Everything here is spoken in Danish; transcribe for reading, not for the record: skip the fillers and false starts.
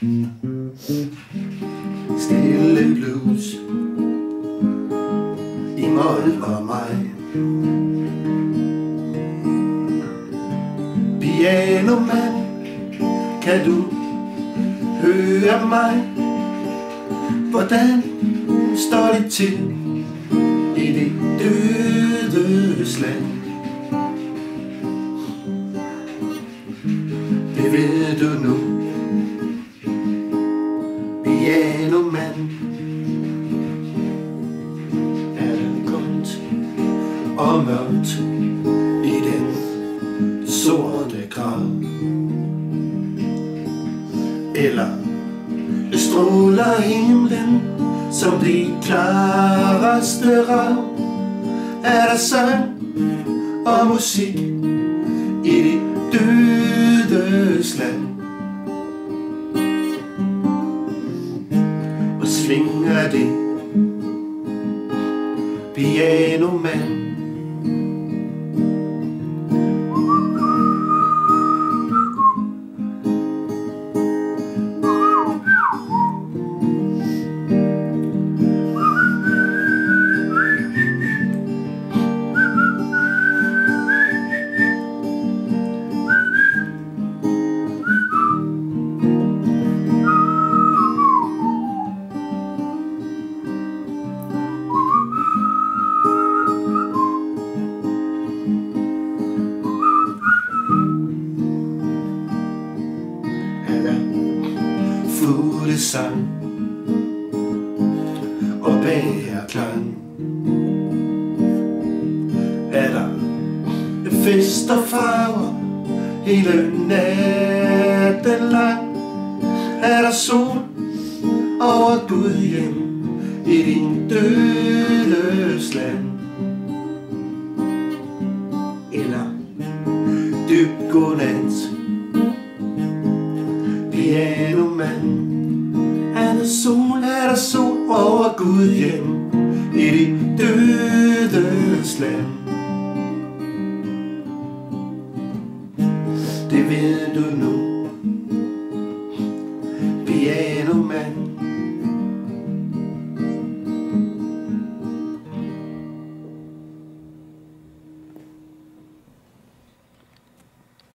Stille blues i mol og mig. Pianomand, kan du høre mig? Hvordan står det til i det dødes land? Det ved du nu, pianomand. Er det koldt og mørkt i den sorte grav? Eller stråler himlen som det klareste rav? Er der sang og musik i det dødes land? Og svinger det, pianomand? Fuglesang og bærklang. Er der fest og farver hele natten lang? Er der sol over Gud hjem i din dødes land? Eller dyb godnat, pianomand? Er der sol over Gud hjem i dit dødes land? Det ved du nu, pianomand.